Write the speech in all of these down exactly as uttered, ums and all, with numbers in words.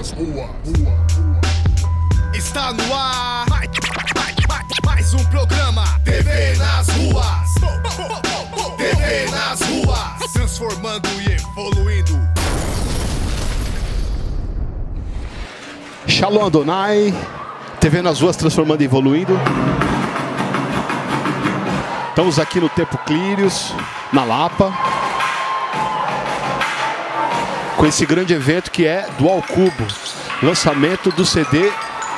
nas ruas. Está no ar mais um programa T V nas ruas. T V nas ruas, transformando e evoluindo. Shalom Adonai, T V nas ruas, transformando e evoluindo. Estamos aqui no Templo Clírios, na Lapa, com esse grande evento que é do Al Cubo, lançamento do C D.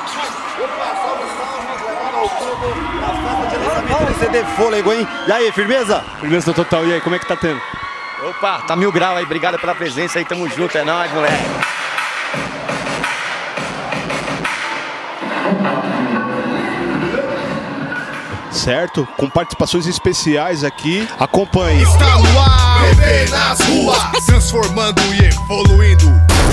C D Fôlego, hein? E aí, firmeza? Firmeza total. E aí, como é que tá tendo? Opa, tá mil grau aí. Obrigado pela presença aí. Tamo junto, é nóis, moleque. Certo? Com participações especiais aqui. Acompanhe. Está no ar, T V nas ruas, transformando e evoluindo.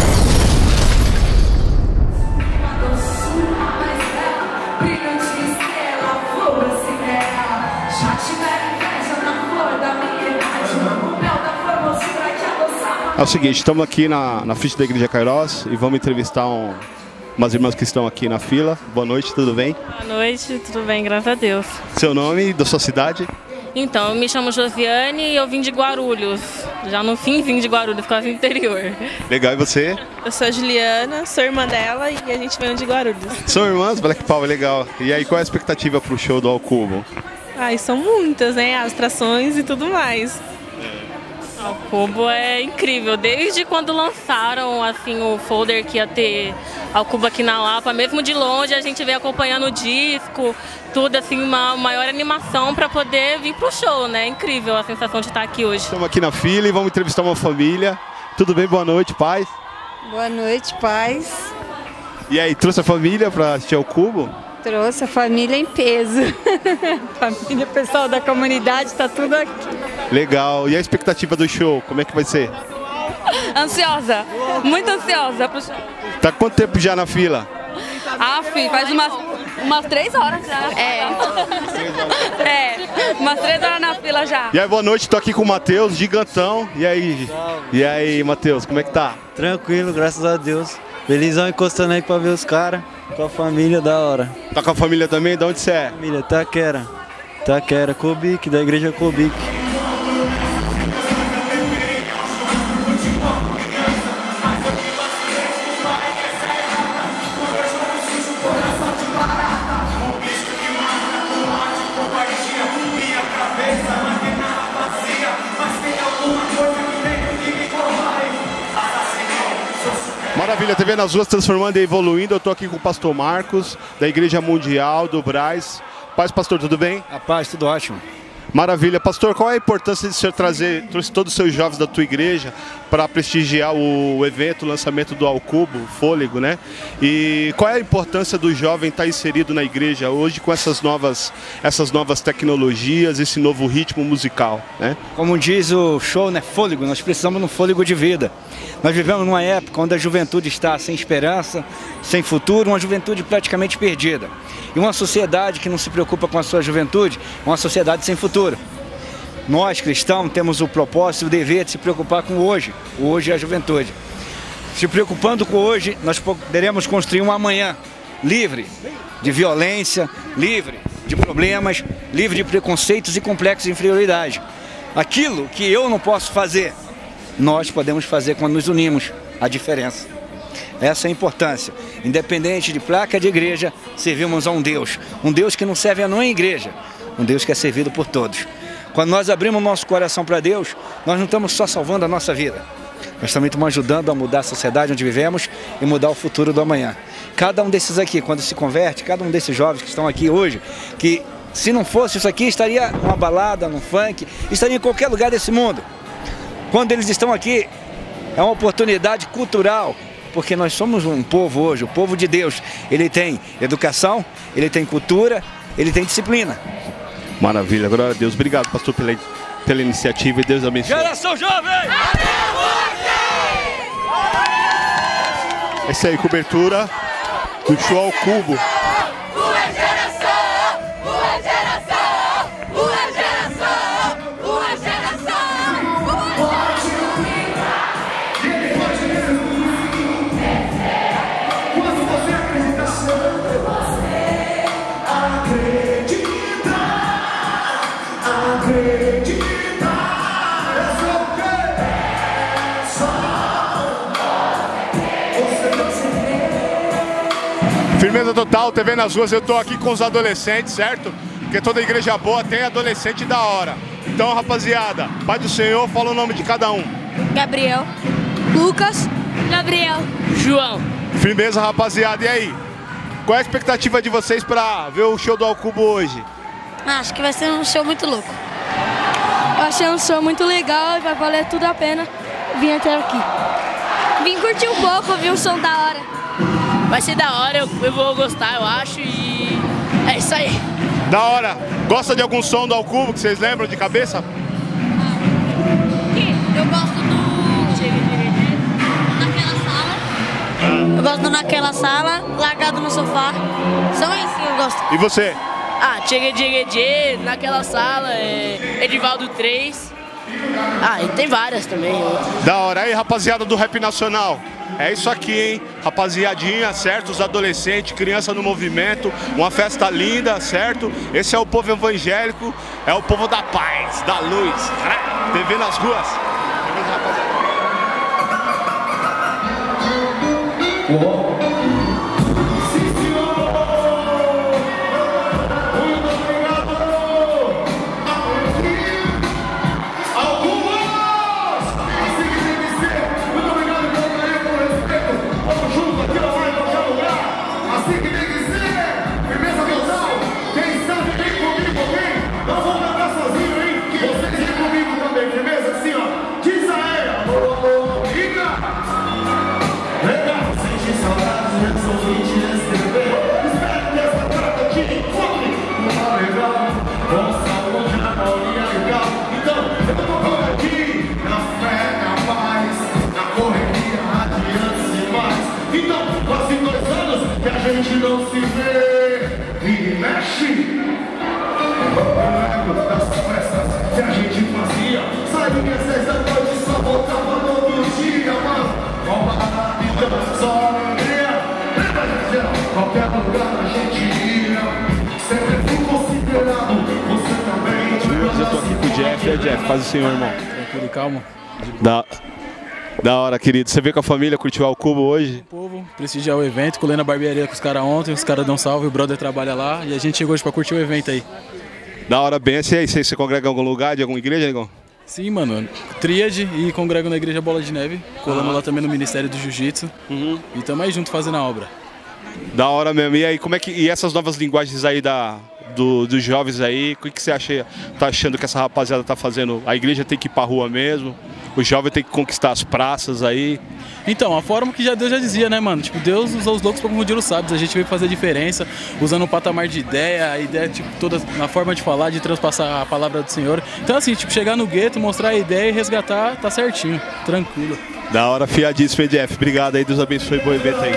É o seguinte, estamos aqui na, na frente da Igreja Kairos e vamos entrevistar um, umas irmãs que estão aqui na fila. Boa noite, tudo bem? Boa noite, tudo bem, graças a Deus. Seu nome, da sua cidade? Então, eu me chamo Josiane e eu vim de Guarulhos. Já no fim vim de Guarulhos, quase no interior. Legal, e você? Eu sou a Juliana, sou irmã dela e a gente veio de Guarulhos. São irmãs? Black Power, legal. E aí, qual é a expectativa para o show do Al Cubo? Ai, são muitas, né? As atrações e tudo mais. O Cubo é incrível, desde quando lançaram assim, o folder que ia ter Al Cubo aqui na Lapa, mesmo de longe a gente vem acompanhando o disco, tudo assim, uma maior animação para poder vir pro show, né? Incrível a sensação de estar aqui hoje. Estamos aqui na fila e vamos entrevistar uma família. Tudo bem? Boa noite, paz. Boa noite, paz. E aí, trouxe a família para assistir ao Cubo? Trouxe a família em peso. Família, pessoal da comunidade, está tudo aqui. Legal. E a expectativa do show, como é que vai ser? Ansiosa, muito ansiosa pro show. Tá quanto tempo já na fila? Ah, filho, faz umas, umas três horas já. É. É, umas três horas na fila já. E aí, boa noite, tô aqui com o Matheus, gigantão. E aí? E aí, Matheus, como é que tá? Tranquilo, graças a Deus. Felizão encostando aí pra ver os caras. Com a família, da hora. Tá com a família também? De onde você é? Família, Taquera. Taquera, Cobic, da igreja Cobic. Maravilha, T V nas ruas, transformando e evoluindo. Eu tô aqui com o pastor Marcos, da Igreja Mundial, do Brás. Paz, pastor, tudo bem? A paz, tudo ótimo. Maravilha. Pastor, qual é a importância de você trazer, trouxe todos os seus jovens da tua igreja para prestigiar o evento, o lançamento do Al Cubo, o Fôlego, né? E qual é a importância do jovem estar inserido na igreja hoje com essas novas, essas novas tecnologias, esse novo ritmo musical, né? Como diz o show, né? Fôlego, nós precisamos de um fôlego de vida. Nós vivemos numa época onde a juventude está sem esperança, sem futuro, uma juventude praticamente perdida. E uma sociedade que não se preocupa com a sua juventude, uma sociedade sem futuro. Nós, cristãos, temos o propósito e o dever de se preocupar com o hoje. O hoje é a juventude. Se preocupando com o hoje, nós poderemos construir um amanhã livre de violência, livre de problemas, livre de preconceitos e complexos de inferioridade. Aquilo que eu não posso fazer, nós podemos fazer quando nos unimos. A diferença. Essa é a importância. Independente de placa de igreja, servimos a um Deus. Um Deus que não serve a não igreja. Um Deus que é servido por todos. Quando nós abrimos o nosso coração para Deus, nós não estamos só salvando a nossa vida. Nós também estamos ajudando a mudar a sociedade onde vivemos e mudar o futuro do amanhã. Cada um desses aqui, quando se converte, cada um desses jovens que estão aqui hoje, que se não fosse isso aqui, estaria numa balada, num funk, estaria em qualquer lugar desse mundo. Quando eles estão aqui, é uma oportunidade cultural, porque nós somos um povo hoje, o povo de Deus. Ele tem educação, ele tem cultura, ele tem disciplina. Maravilha, glória a Deus. Obrigado, pastor, pela, pela iniciativa e Deus abençoe. Geração jovem! Essa aí, cobertura do show Al Cubo. Firmeza total, T V nas ruas, eu tô aqui com os adolescentes, certo? Porque toda igreja boa tem adolescente da hora. Então, rapaziada, Pai do Senhor, fala o nome de cada um. Gabriel. Lucas. Gabriel. João. Firmeza, rapaziada, e aí? Qual é a expectativa de vocês pra ver o show do Alcubo hoje? Ah, acho que vai ser um show muito louco. Eu achei um show muito legal e vai valer tudo a pena vir até aqui. Vim curtir um pouco, ouvir um som da hora. Vai ser da hora, eu, eu vou gostar, eu acho, e é isso aí. Da hora. Gosta de algum som do Alcubo que vocês lembram de cabeça? Eu gosto do... Naquela sala. Eu gosto do Naquela Sala, largado no sofá. São esses que eu gosto. E você? Ah, Tchê Tchê Tchê, Naquela Sala, é, Edivaldo três. Ah, e tem várias também. Da hora. Aí, rapaziada do Rap Nacional. É isso aqui, hein? Rapaziadinha, certo? Os adolescentes, criança no movimento, uma festa linda, certo? Esse é o povo evangélico, é o povo da paz, da luz. T V nas ruas. Beleza, rapaziada? A gente não se vê e mexe. Eu lembro das festas que a gente fazia. Saía que às seis da noite só voltava todo dia, mano. Rouba a vida, só alegria. Lembra, gente? Qualquer lugar a gente ia. Sempre fui considerado. Você também. Eu tô aqui com o Jeff, é Jeff, faz o senhor, irmão. Tranquilo e calmo. Da... Da hora, querido. Você veio com a família curtir o Alcubo hoje? O povo, prestigiar o evento, colei na barbearia com os caras ontem, os caras dão salve, o brother trabalha lá e a gente chegou hoje pra curtir o evento aí. Da hora, bem. E aí, você, você congrega em algum lugar, de alguma igreja, Negão? Sim, mano. Tríade e congrego na Igreja Bola de Neve, colando ah. lá também no Ministério do Jiu-Jitsu uhum. e tamo aí junto fazendo a obra. Da hora mesmo. E aí, como é que... E essas novas linguagens aí da... Do, dos jovens aí, o que, que você acha, tá achando que essa rapaziada tá fazendo? A igreja tem que ir pra rua mesmo? O jovem tem que conquistar as praças aí? Então, a forma que já Deus já dizia, né, mano? Tipo, Deus usa os loucos pra confundir os sábios. A gente veio fazer diferença, usando um patamar de ideia, a ideia, tipo, toda na forma de falar, de transpassar a palavra do Senhor. Então, assim, tipo, chegar no gueto, mostrar a ideia e resgatar, tá certinho, tranquilo. Da hora, fiadíssimo, P D F. Obrigado aí, Deus abençoe, bom evento aí.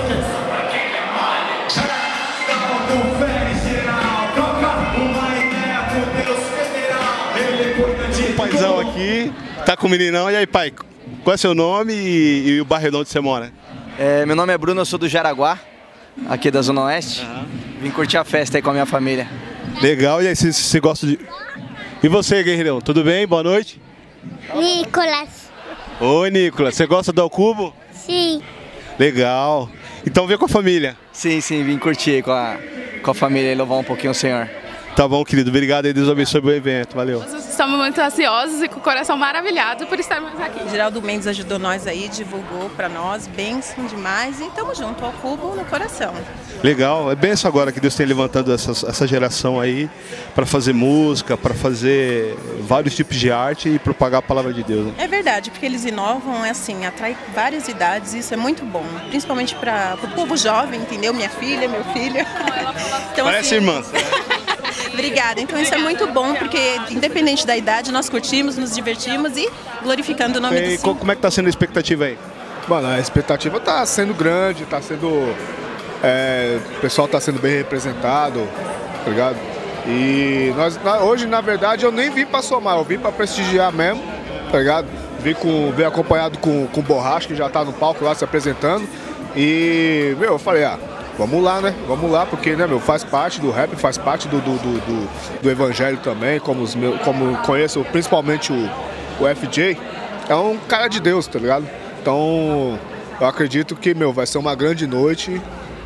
Paizão aqui, tá com o meninão. E aí, pai, qual é seu nome e, e o bairro onde você mora? É, meu nome é Bruno, eu sou do Jaraguá, aqui da Zona Oeste. Uhum. Vim curtir a festa aí com a minha família. Legal, e aí, você, você gosta de... E você, guerreirão, tudo bem? Boa noite. Nicolas. Oi, Nicolas, você gosta do Alcubo? Sim. Legal. Então vem com a família. Sim, sim, vim curtir aí com a, com a família e louvar um pouquinho o Senhor. Tá bom, querido. Obrigado e Deus abençoe o evento. Valeu. Estamos muito ansiosos e com o coração maravilhado por estarmos aqui. Geraldo Mendes ajudou nós aí, divulgou para nós, bênção demais e estamos junto ao Cubo no coração. Legal, é benção agora que Deus tem levantando essa, essa geração aí para fazer música, para fazer vários tipos de arte e propagar a palavra de Deus. Né? É verdade, porque eles inovam, é assim, atrai várias idades, isso é muito bom, principalmente para o povo jovem, entendeu? Minha filha, meu filho. Então, parece assim, irmã. Obrigada, então isso é muito bom, porque independente da idade, nós curtimos, nos divertimos e glorificando o nome e do Senhor. Como é que tá sendo a expectativa aí? Mano, a expectativa tá sendo grande, tá sendo... É, o pessoal tá sendo bem representado, tá ligado? E nós, hoje, na verdade, eu nem vim pra somar, eu vim pra prestigiar mesmo, tá ligado? Vim, com, vim acompanhado com, com o Borracha, que já tá no palco lá se apresentando. E, meu, eu falei, ah... Vamos lá, né? Vamos lá, porque, né, meu, faz parte do rap, faz parte do, do, do, do, do evangelho também, como, os meus, como conheço principalmente o, o F J, é um cara de Deus, tá ligado? Então, eu acredito que, meu, vai ser uma grande noite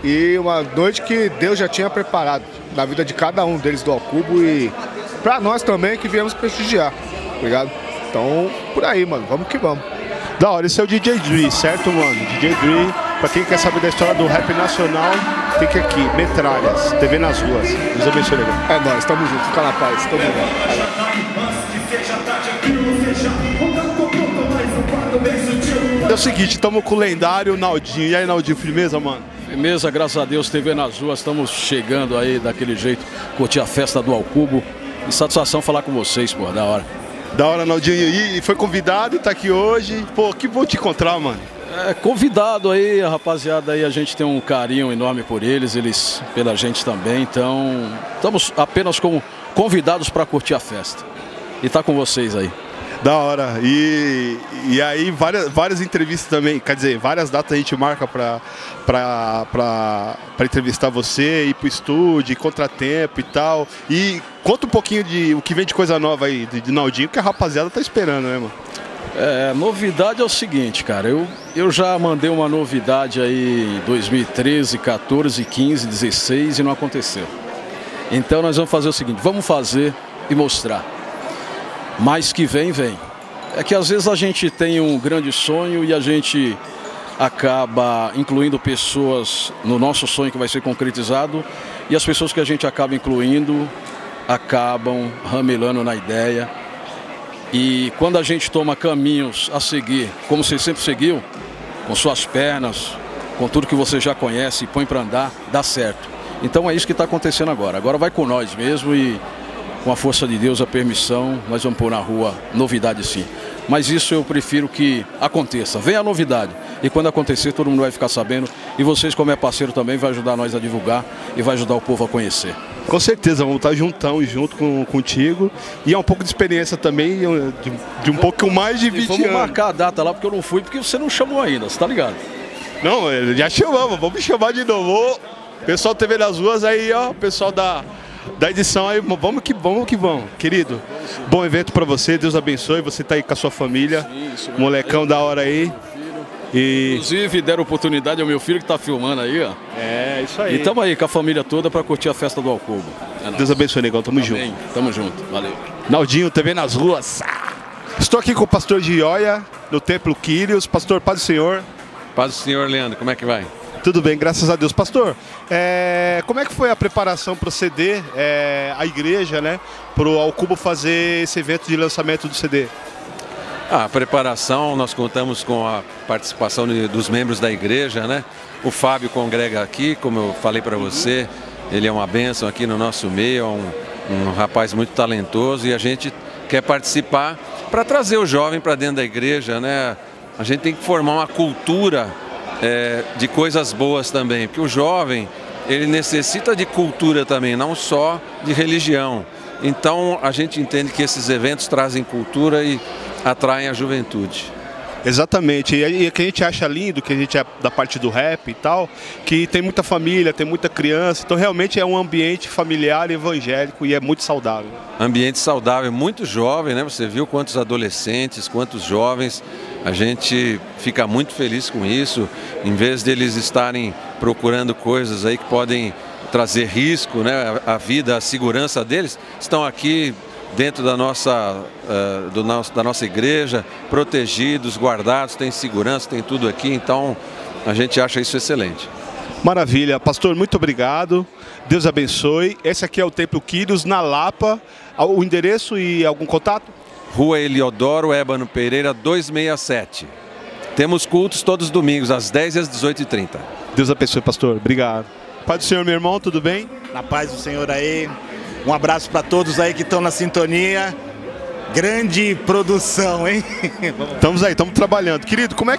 e uma noite que Deus já tinha preparado na vida de cada um deles do Alcubo e pra nós também que viemos prestigiar, tá ligado? Então, por aí, mano, vamos que vamos. Da hora, esse é o D J Dre, certo, mano? D J Dre, pra quem quer saber da história do rap nacional, fica aqui, Metralhas, T V nas ruas. Deus abençoe, legal. É nóis, tamo junto, fica na paz, tamo junto. É o seguinte, estamos com o lendário Naldinho. E aí, Naldinho, firmeza, mano? Firmeza, graças a Deus, T V nas ruas, estamos chegando aí daquele jeito, curtir a festa do Alcubo. E satisfação falar com vocês, pô, da hora. Da hora, Naldinho. E foi convidado e tá aqui hoje. Pô, que bom te encontrar, mano. É, convidado aí, a rapaziada aí, a gente tem um carinho enorme por eles, eles pela gente também. Então, estamos apenas como convidados para curtir a festa. E tá com vocês aí. Da hora. E, e aí várias, várias entrevistas também, quer dizer, várias datas a gente marca pra, pra, pra, pra entrevistar você, ir pro estúdio, contratempo e tal. E conta um pouquinho de o que vem de coisa nova aí, de, de Naldinho, que a rapaziada tá esperando, né, mano? É, novidade é o seguinte, cara, eu, eu já mandei uma novidade aí em dois mil e treze, quatorze, quinze, dezesseis e não aconteceu. Então nós vamos fazer o seguinte, vamos fazer e mostrar. Mas que vem, vem. É que às vezes a gente tem um grande sonho e a gente acaba incluindo pessoas no nosso sonho que vai ser concretizado e as pessoas que a gente acaba incluindo acabam ramelando na ideia. E quando a gente toma caminhos a seguir, como você sempre seguiu, com suas pernas, com tudo que você já conhece e põe para andar, dá certo. Então é isso que está acontecendo agora. Agora vai com nós mesmo e com a força de Deus, a permissão, nós vamos pôr na rua novidade sim. Mas isso eu prefiro que aconteça. Venha a novidade. E quando acontecer, todo mundo vai ficar sabendo. E vocês, como é parceiro também, vai ajudar nós a divulgar e vai ajudar o povo a conhecer. Com certeza, vamos estar juntão e junto com, contigo. E é um pouco de experiência também, de, de um pouco mais de vinte anos. Vamos anos. marcar a data lá, porque eu não fui, porque você não chamou ainda, você tá ligado? Não, já chamamos, vamos me chamar de novo. Pessoal do T V nas ruas aí, ó, pessoal da... da edição aí, vamos que vamos que vamos, querido. Bom evento pra você, Deus abençoe, você tá aí com a sua família, molecão da hora aí. E... Inclusive deram oportunidade ao meu filho que tá filmando aí, ó. É, isso aí. E tamo aí com a família toda pra curtir a festa do Alcubo. É Deus abençoe, negão, tamo Amém. junto. Tamo junto, valeu. Naldinho, T V nas ruas. Estou aqui com o pastor Gioia, do Templo Quírios. Pastor, paz do Senhor. Paz do Senhor, Leandro, como é que vai? Tudo bem, graças a Deus. Pastor, é, como é que foi a preparação para o C D, é, a igreja, né, para o Alcubo fazer esse evento de lançamento do C D? Ah, a preparação, nós contamos com a participação de, dos membros da igreja, né? O Fábio congrega aqui, como eu falei para você, ele é uma bênção aqui no nosso meio, é um, um rapaz muito talentoso e a gente quer participar para trazer o jovem para dentro da igreja, né? A gente tem que formar uma cultura É, de coisas boas também, porque o jovem, ele necessita de cultura também, não só de religião. Então a gente entende que esses eventos trazem cultura e atraem a juventude. Exatamente, e o que a gente acha lindo, que a gente é da parte do rap e tal, que tem muita família, tem muita criança, então realmente é um ambiente familiar e evangélico e é muito saudável. Ambiente saudável, muito jovem, né? Você viu quantos adolescentes, quantos jovens, a gente fica muito feliz com isso, em vez deles estarem procurando coisas aí que podem trazer risco, né? A vida, a segurança deles, estão aqui dentro da nossa, uh, do nosso, da nossa igreja, protegidos, guardados, tem segurança, tem tudo aqui, então a gente acha isso excelente. Maravilha, pastor, muito obrigado, Deus abençoe. Esse aqui é o Templo Quírios, na Lapa, o endereço e algum contato? Rua Eliodoro Ébano Pereira, duzentos e sessenta e sete. Temos cultos todos os domingos, às dez e às dezoito e trinta. Deus abençoe, pastor, obrigado. Paz do Senhor, meu irmão, tudo bem? Na paz do Senhor aí. Um abraço para todos aí que estão na sintonia. Grande produção, hein? Estamos aí, estamos trabalhando. Querido, como é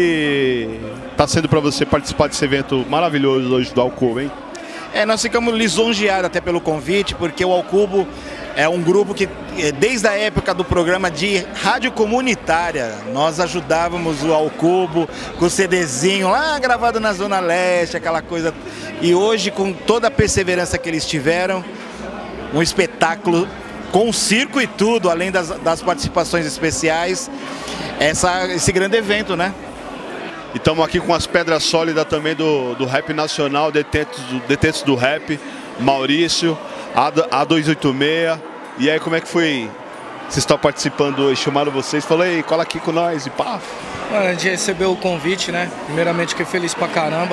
que está sendo para você participar desse evento maravilhoso hoje do Alcubo, hein? É, nós ficamos lisonjeados até pelo convite, porque o Alcubo é um grupo que, desde a época do programa de rádio comunitária, nós ajudávamos o Alcubo com o CDzinho lá gravado na Zona Leste, aquela coisa. E hoje, com toda a perseverança que eles tiveram, um espetáculo com circo e tudo, além das, das participações especiais, essa, esse grande evento, né? E estamos aqui com as pedras sólidas também do, do rap nacional, detentos do, detentos do rap, Maurício, A duzentos e oitenta e seis. E aí, como é que foi? Vocês estão participando hoje, chamaram vocês, falei, cola aqui com nós e pá. Mano, a gente recebeu o convite, né? Primeiramente, fiquei feliz pra caramba.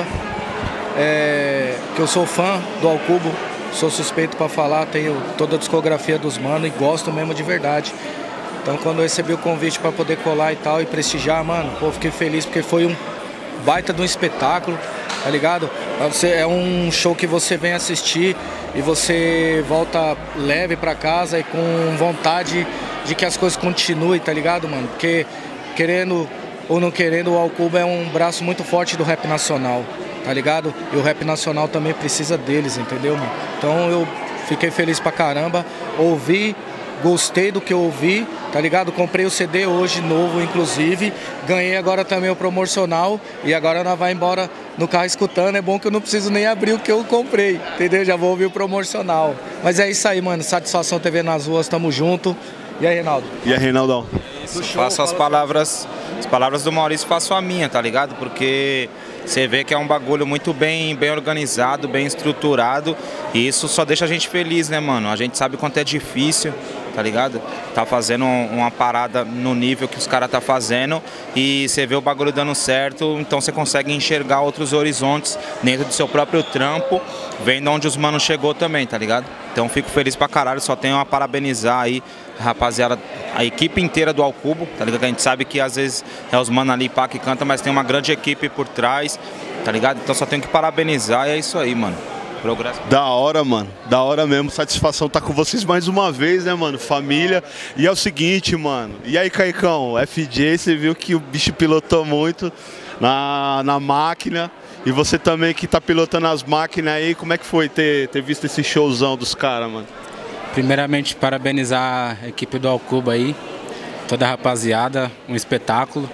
É, que eu sou fã do Al Cubo, sou suspeito pra falar, tenho toda a discografia dos manos e gosto mesmo de verdade. Então, quando eu recebi o convite pra poder colar e tal e prestigiar, mano, pô, fiquei feliz porque foi um baita de um espetáculo, tá ligado? É um show que você vem assistir e você volta leve pra casa e com vontade de que as coisas continuem, tá ligado, mano? Porque, querendo ou não querendo, o Al Cubo é um braço muito forte do rap nacional, tá ligado? E o rap nacional também precisa deles, entendeu, mano? Então eu fiquei feliz pra caramba, ouvi, gostei do que eu ouvi, tá ligado? Comprei o C D hoje, novo, inclusive. Ganhei agora também o promocional e agora nós vai embora no carro escutando. É bom que eu não preciso nem abrir o que eu comprei, entendeu? Já vou ouvir o promocional. Mas é isso aí, mano. Satisfação T V nas ruas, tamo junto. E aí, Reinaldo? E aí, Reinaldão? Isso, faço as palavras, as palavras do Maurício, faço a minha, tá ligado? Porque você vê que é um bagulho muito bem, bem organizado, bem estruturado. E isso só deixa a gente feliz, né, mano? A gente sabe quanto é difícil, tá ligado? Tá fazendo uma parada no nível que os caras tá fazendo e você vê o bagulho dando certo, então você consegue enxergar outros horizontes dentro do seu próprio trampo, vendo onde os manos chegou também, tá ligado? Então fico feliz pra caralho, só tenho a parabenizar aí, rapaziada, a equipe inteira do Al Cubo, tá ligado? A gente sabe que às vezes é os manos ali pá que canta, mas tem uma grande equipe por trás, tá ligado? Então só tenho que parabenizar e é isso aí, mano. Progresso. Da hora, mano. Da hora mesmo. Satisfação estar tá com vocês mais uma vez, né, mano? Família. E é o seguinte, mano. E aí, Caicão? F J, você viu que o bicho pilotou muito na, na máquina. E você também que tá pilotando as máquinas aí. Como é que foi ter, ter visto esse showzão dos caras, mano? Primeiramente, parabenizar a equipe do Al Cubo aí. Toda a rapaziada. Um espetáculo.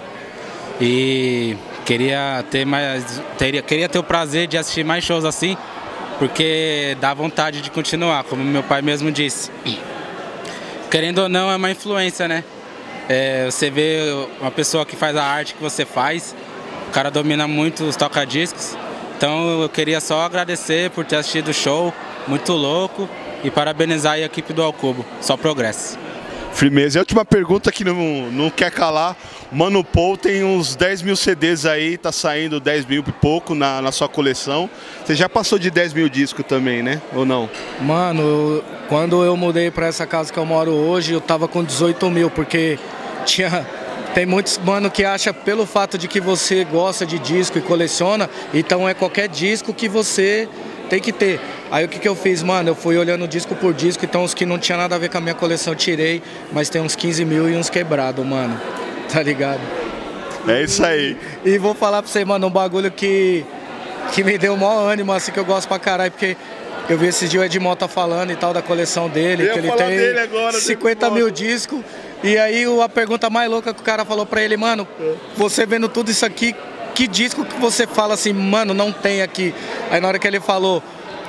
E queria ter mais... Teria, queria ter o prazer de assistir mais shows assim. Porque dá vontade de continuar, como meu pai mesmo disse. Querendo ou não, é uma influência, né? É, você vê uma pessoa que faz a arte que você faz, o cara domina muito os toca-discos. Então eu queria só agradecer por ter assistido o show, muito louco, e parabenizar a equipe do Al Cubo. Só progresso. Firmeza. E a última pergunta que não, não quer calar. Mano Paul tem uns dez mil C Ds aí, tá saindo dez mil e pouco na, na sua coleção. Você já passou de dez mil discos também, né? Ou não? Mano, quando eu mudei pra essa casa que eu moro hoje, eu tava com dezoito mil, porque tinha... Tem muitos mano que acha pelo fato de que você gosta de disco e coleciona, então é qualquer disco que você tem que ter. Aí o que que eu fiz, mano? Eu fui olhando disco por disco, então os que não tinha nada a ver com a minha coleção eu tirei, mas tem uns quinze mil e uns quebrados, mano. Tá ligado? É isso aí. E, e vou falar pra você, mano, um bagulho que, que me deu o maior ânimo, assim, que eu gosto pra caralho, porque eu vi esses dias o Ed Mota falando e tal da coleção dele, eu que ele tem agora, cinquenta mil discos. E aí a pergunta mais louca que o cara falou pra ele, mano, você vendo tudo isso aqui, que disco que você fala assim, mano, não tem aqui? Aí na hora que ele falou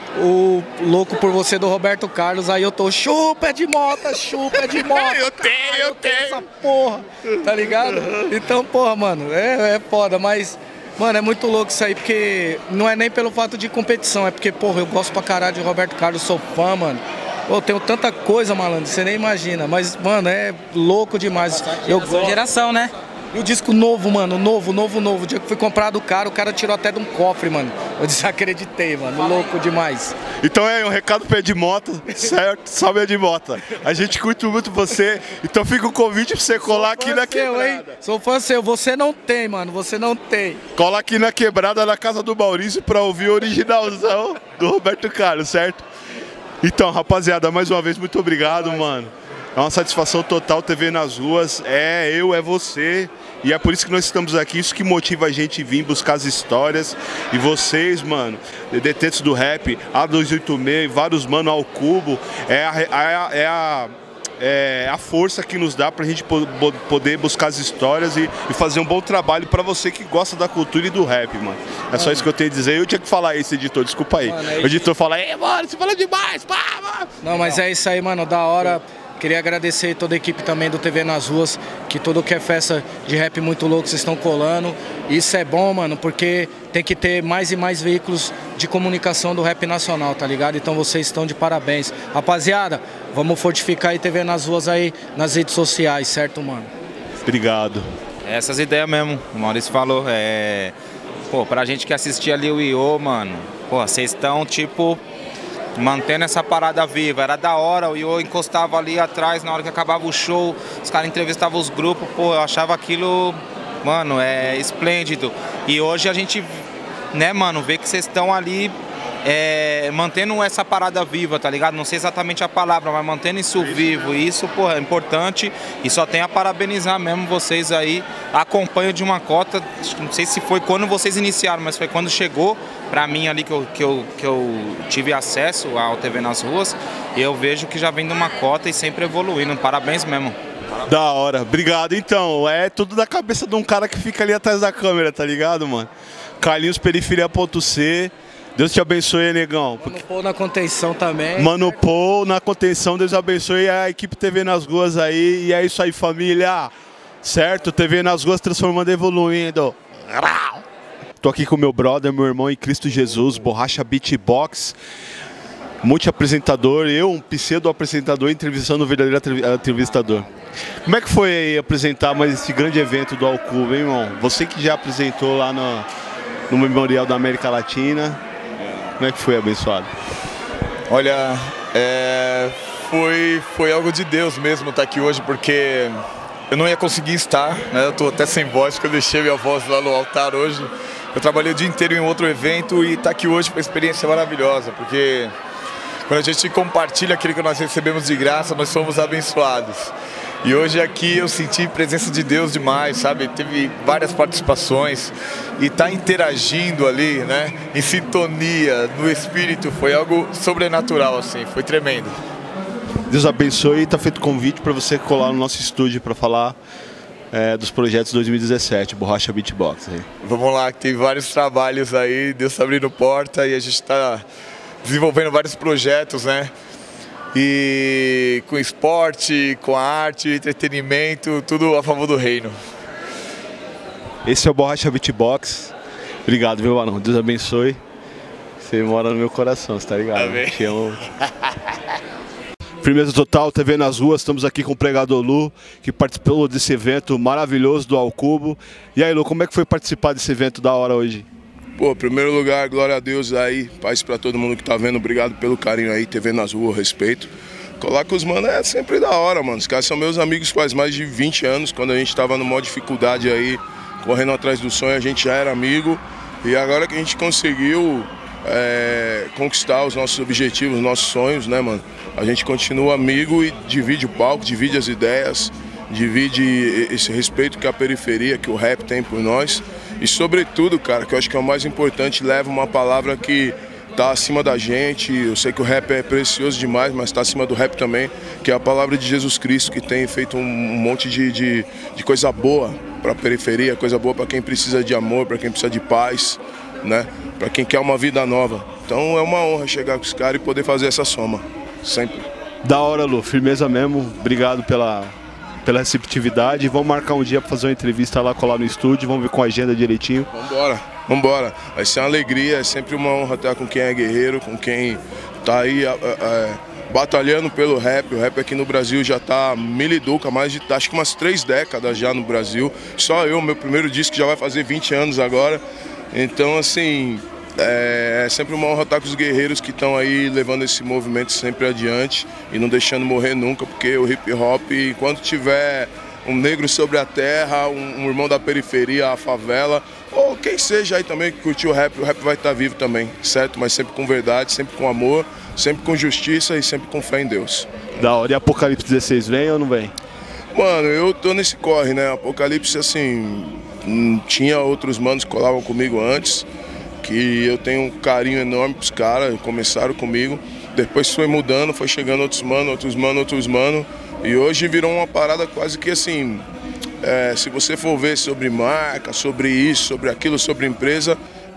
o Louco por Você do Roberto Carlos, aí eu tô, chupa de Mota, chupa de Mota. eu tenho, eu tenho. Essa porra, tá ligado? Então, porra, mano, é, é foda, mas, mano, é muito louco isso aí, porque não é nem pelo fato de competição, é porque, porra, eu gosto pra caralho de Roberto Carlos, sou fã, mano. Eu tenho tanta coisa, malandro, você nem imagina, mas, mano, é louco demais. Eu gosto. Geração, né? E o disco novo, mano, novo, novo, novo. O dia que fui comprar do cara, o cara tirou até de um cofre, mano. Eu desacreditei, mano. Louco demais. Então é um recado pro Ed Mota, certo? Salve, Ed Mota. A gente curte muito você. Então fica o convite pra você colar aqui na quebrada. Hein? Sou fã seu. Você não tem, mano. Você não tem. Cola aqui na quebrada, na casa do Maurício, pra ouvir o originalzão do Roberto Carlos, certo? Então, rapaziada, mais uma vez, muito obrigado, mano. É uma satisfação total T V nas ruas. É eu, é você. E é por isso que nós estamos aqui. Isso que motiva a gente a vir buscar as histórias. E vocês, mano, detentos do rap, A duzentos e oitenta e seis, vários mano Al Cubo. É a, é a, é a, é a força que nos dá pra gente poder buscar as histórias e, e fazer um bom trabalho pra você que gosta da cultura e do rap, mano. É só isso que eu tenho a dizer. Eu tinha que falar isso, editor. Desculpa aí. Mano, é o editor fala, ei, mano, você fala demais, pá, mano. Não, mas é isso aí, mano. Da hora. Queria agradecer toda a equipe também do T V nas Ruas, que todo que é festa de rap muito louco, vocês estão colando. Isso é bom, mano, porque tem que ter mais e mais veículos de comunicação do rap nacional, tá ligado? Então vocês estão de parabéns. Rapaziada, vamos fortificar aí T V nas Ruas aí nas redes sociais, certo, mano? Obrigado. Essas ideias mesmo, o Maurício falou. É... Pô, pra gente que assistia ali o I O, mano, pô, vocês estão, tipo, mantendo essa parada viva. Era da hora, o I O encostava ali atrás na hora que acabava o show, os caras entrevistavam os grupos, pô, eu achava aquilo, mano, é esplêndido. E hoje a gente, né, mano, vê que vocês estão ali é, mantendo essa parada viva, tá ligado? Não sei exatamente a palavra, mas mantendo isso vivo. E isso, pô, é importante e só tenho a parabenizar mesmo vocês aí. Acompanho de uma cota, não sei se foi quando vocês iniciaram, mas foi quando chegou pra mim ali que eu, que eu, que eu tive acesso ao T V nas Ruas. E eu vejo que já vem de uma cota e sempre evoluindo. Parabéns mesmo. Da hora, obrigado. Então, é tudo da cabeça de um cara que fica ali atrás da câmera, tá ligado, mano? Carlinhos Periferia.c. Deus te abençoe, negão. Mano Paul na contenção também. Mano Paul na contenção, Deus abençoe a equipe T V nas Ruas aí. E é isso aí, família. Certo? T V nas Ruas transformando e evoluindo. Tô aqui com meu brother, meu irmão em Cristo Jesus, Borracha Beatbox. Multi-apresentador, eu, um pseudo-apresentador, entrevistando o verdadeiro entrevistador. Como é que foi aí apresentar mais esse grande evento do Alcubo, hein, irmão? Você que já apresentou lá no, no Memorial da América Latina. Como é que foi, abençoado? Olha, é, foi, foi algo de Deus mesmo estar aqui hoje, porque eu não ia conseguir estar, né? Eu tô até sem voz, porque eu deixei minha voz lá no altar hoje. Eu trabalhei o dia inteiro em outro evento e estar aqui hoje foi uma experiência maravilhosa, porque quando a gente compartilha aquilo que nós recebemos de graça, nós somos abençoados. E hoje aqui eu senti presença de Deus demais, sabe? Teve várias participações e estar tá interagindo ali, né? Em sintonia, no espírito, foi algo sobrenatural, assim, foi tremendo. Deus abençoe e tá feito convite para você colar no nosso estúdio para falar é, dos projetos dois mil e dezessete, Borracha Beatbox. Aí. Vamos lá, que tem vários trabalhos aí, Deus tá abrindo porta e a gente está desenvolvendo vários projetos, né? E com esporte, com a arte, entretenimento, tudo a favor do reino. Esse é o Borracha Beatbox. Obrigado, meu Barão. Deus abençoe. Você mora no meu coração, você tá ligado? Amém. Te amo. Firmeza total, T V nas Ruas. Estamos aqui com o pregador Lu, que participou desse evento maravilhoso do Alcubo. E aí, Lu, como é que foi participar desse evento da hora hoje? Pô, em primeiro lugar, glória a Deus aí, paz pra todo mundo que tá vendo, obrigado pelo carinho aí, T V nas Ruas, respeito. Colar com os manos é sempre da hora, mano, os caras são meus amigos faz mais de vinte anos, quando a gente tava numa dificuldade aí, correndo atrás do sonho, a gente já era amigo. E agora que a gente conseguiu é, conquistar os nossos objetivos, os nossos sonhos, né, mano, a gente continua amigo e divide o palco, divide as ideias, divide esse respeito que a periferia, que o rap tem por nós. E sobretudo, cara, que eu acho que é o mais importante, leva uma palavra que tá acima da gente. Eu sei que o rap é precioso demais, mas tá acima do rap também, que é a palavra de Jesus Cristo, que tem feito um monte de, de, de coisa boa pra periferia, coisa boa pra quem precisa de amor, pra quem precisa de paz, né? Pra quem quer uma vida nova. Então é uma honra chegar com os caras e poder fazer essa soma, sempre. Da hora, Lu, firmeza mesmo. Obrigado pela... pela receptividade. Vamos marcar um dia para fazer uma entrevista lá, colar no estúdio, vamos ver com a agenda direitinho. Vambora, vambora. Vai ser uma alegria, é sempre uma honra estar com quem é guerreiro, com quem tá aí é, é, batalhando pelo rap. O rap aqui no Brasil já tá miliduca, mais de, acho que umas três décadas já no Brasil. Só eu, meu primeiro disco já vai fazer vinte anos agora. Então, assim, é, é sempre uma honra estar com os guerreiros que estão aí levando esse movimento sempre adiante e não deixando morrer nunca, porque o hip hop, enquanto tiver um negro sobre a terra, um, um irmão da periferia, a favela, ou quem seja aí também que curtiu o rap, o rap vai estar vivo também, certo? Mas sempre com verdade, sempre com amor, sempre com justiça e sempre com fé em Deus. Da hora. E Apocalipse dezesseis vem ou não vem? Mano, eu tô nesse corre, né? Apocalipse, assim, tinha outros manos que colavam comigo antes, que eu tenho um carinho enorme pros caras, começaram comigo, depois foi mudando, foi chegando outros manos, outros manos, outros manos, e hoje virou uma parada quase que assim, é, se você for ver sobre marca, sobre isso, sobre aquilo, sobre empresa,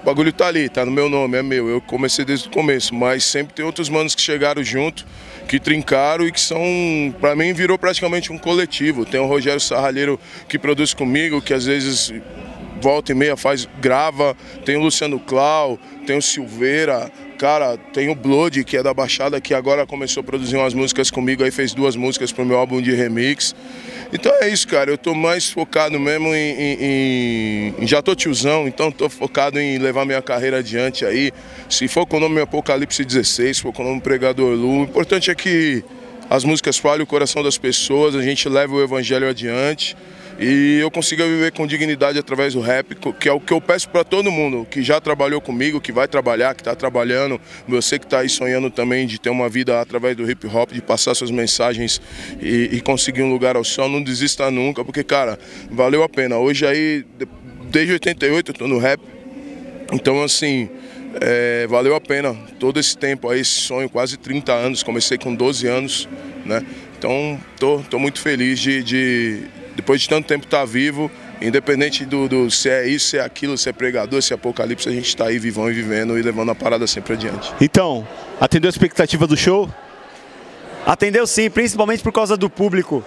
bagulho tá ali, tá no meu nome, é meu. Eu comecei desde o começo, mas sempre tem outros manos que chegaram junto, que trincaram e que são, pra mim, virou praticamente um coletivo. Tem o Rogério Sarralheiro que produz comigo, que às vezes volta e meia faz, grava. Tem o Luciano Clau, tem o Silveira, cara, tem o Blood, que é da Baixada, que agora começou a produzir umas músicas comigo, aí fez duas músicas pro meu álbum de remix. Então é isso, cara, eu tô mais focado mesmo em, em, em... já tô tiozão, então tô focado em levar minha carreira adiante aí. Se for com o nome Apocalipse dezesseis, se for com o nome Pregador Lu, o importante é que as músicas falem o coração das pessoas, a gente leva o evangelho adiante. E eu consigo viver com dignidade através do rap, que é o que eu peço para todo mundo que já trabalhou comigo, que vai trabalhar, que está trabalhando, você que está aí sonhando também de ter uma vida através do hip hop, de passar suas mensagens e, e conseguir um lugar ao sol, não desista nunca, porque, cara, valeu a pena. Hoje aí, desde oitenta e oito eu estou no rap, então assim, é, valeu a pena todo esse tempo aí, esse sonho, quase trinta anos, comecei com doze anos, né? Então tô, tô muito feliz de... de depois de tanto tempo estar tá vivo, independente do, do se é isso, se é aquilo, se é pregador, se é apocalipse, a gente está aí vivão e vivendo e levando a parada sempre adiante. Então, atendeu a expectativa do show? Atendeu sim, principalmente por causa do público.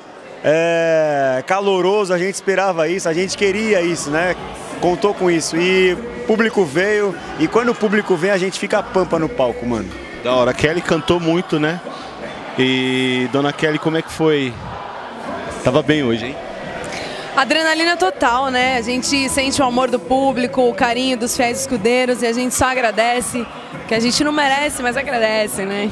É caloroso, a gente esperava isso, a gente queria isso, né? Contou com isso e o público veio e quando o público vem a gente fica pampa no palco, mano. Da hora, a Kelly cantou muito, né? E Dona Kelly, como é que foi? Tava bem hoje, hein? Adrenalina total, né? A gente sente o amor do público, o carinho dos fiéis escudeiros e a gente só agradece, que a gente não merece, mas agradece, né?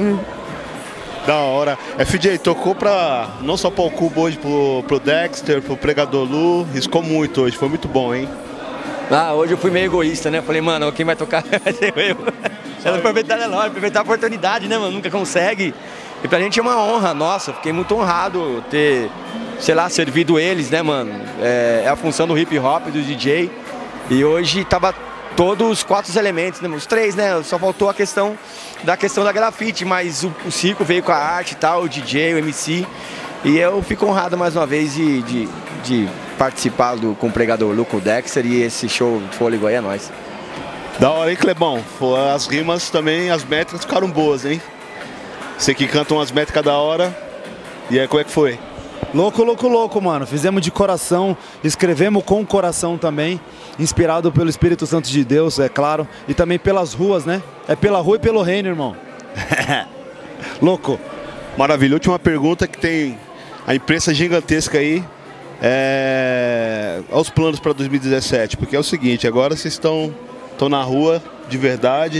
Da hora. F J, tocou pra, não só para o Cubo hoje, pro, pro Dexter, pro Pregador Lu, riscou muito hoje, foi muito bom, hein? Ah, hoje eu fui meio egoísta, né? Falei, mano, quem vai tocar vai ser eu. Eu não aproveitar, não, aproveitar a oportunidade, né, mano? Nunca consegue. E pra gente é uma honra, nossa, fiquei muito honrado ter, sei lá, servido eles, né, mano? É, é a função do hip hop, do D J. E hoje tava todos os quatro elementos, né? Os três, né? Só faltou a questão da questão da grafite, mas o, o circo veio com a arte e tal, o D J, o M C. E eu fico honrado mais uma vez de, de, de participar do, com o Pregador Lu, com o Dexter, e esse show de fôlego aí é nóis. Da hora, hein, Clebão? As rimas também, as métricas ficaram boas, hein? Você que canta umas métricas da hora. E aí, como é que foi? Louco, louco, louco, mano. Fizemos de coração, escrevemos com o coração também, inspirado pelo Espírito Santo de Deus, é claro, e também pelas ruas, né? É pela rua e pelo reino, irmão. Louco. Maravilha. Última pergunta, que tem a imprensa gigantesca aí. É... Aos planos para dois mil e dezessete, porque é o seguinte, agora vocês estão, estão na rua de verdade.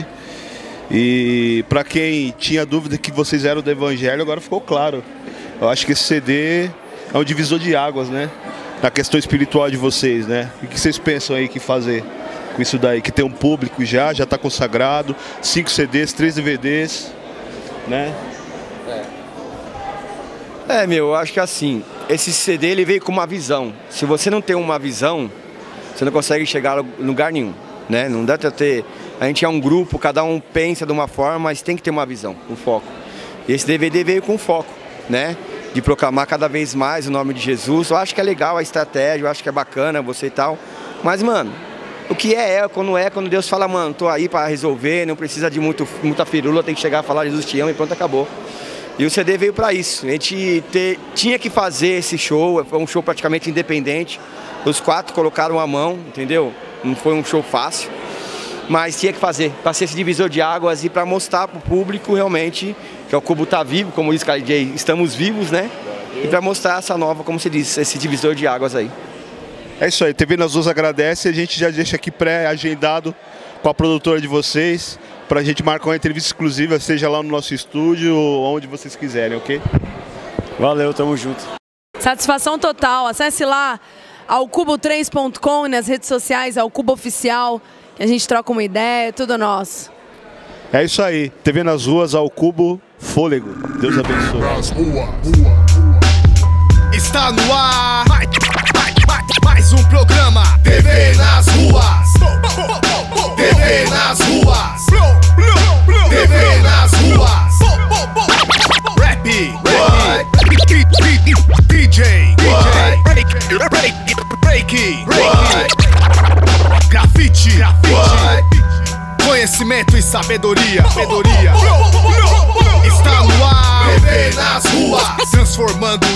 E para quem tinha dúvida que vocês eram do Evangelho, agora ficou claro. Eu acho que esse C D é um divisor de águas, né? Na questão espiritual de vocês, né? O que vocês pensam aí que fazer com isso daí? Que tem um público já, já está consagrado, cinco C Ds, três D V Ds, né? É, é meu, eu acho que assim, esse C D ele veio com uma visão. Se você não tem uma visão, você não consegue chegar a lugar nenhum, né? Não dá pra ter... A gente é um grupo, cada um pensa de uma forma, mas tem que ter uma visão, um foco. E esse D V D veio com foco, né? De proclamar cada vez mais o nome de Jesus. Eu acho que é legal a estratégia, eu acho que é bacana você e tal. Mas, mano, o que é é, quando é, quando Deus fala, mano, tô aí para resolver, não precisa de muito, muita firula, tem que chegar a falar Jesus te ama e pronto, acabou. E o C D veio para isso. A gente ter, tinha que fazer esse show, foi um show praticamente independente. Os quatro colocaram a mão, entendeu? Não foi um show fácil. Mas tinha que fazer, para ser esse divisor de águas e para mostrar para o público realmente que o Cubo está vivo, como diz o K J, estamos vivos, né? E para mostrar essa nova, como se diz, esse divisor de águas aí. É isso aí, T V Nas Ruas agradece, a gente já deixa aqui pré-agendado com a produtora de vocês, para a gente marcar uma entrevista exclusiva, seja lá no nosso estúdio ou onde vocês quiserem, ok? Valeu, tamo junto. Satisfação total, acesse lá ao cubo três ponto com e nas redes sociais, ao Cubo Oficial. A gente troca uma ideia, tudo nosso. É isso aí, T V Nas Ruas, ao Cubo, fôlego. Deus abençoe. Está no ar mais um programa T V Nas Ruas. T V Nas Ruas. T V Nas Ruas. Rap, D J, break, break, grafite, grafite. conhecimento e sabedoria. Sabedoria. Está no ar, P V nas ruas, transformando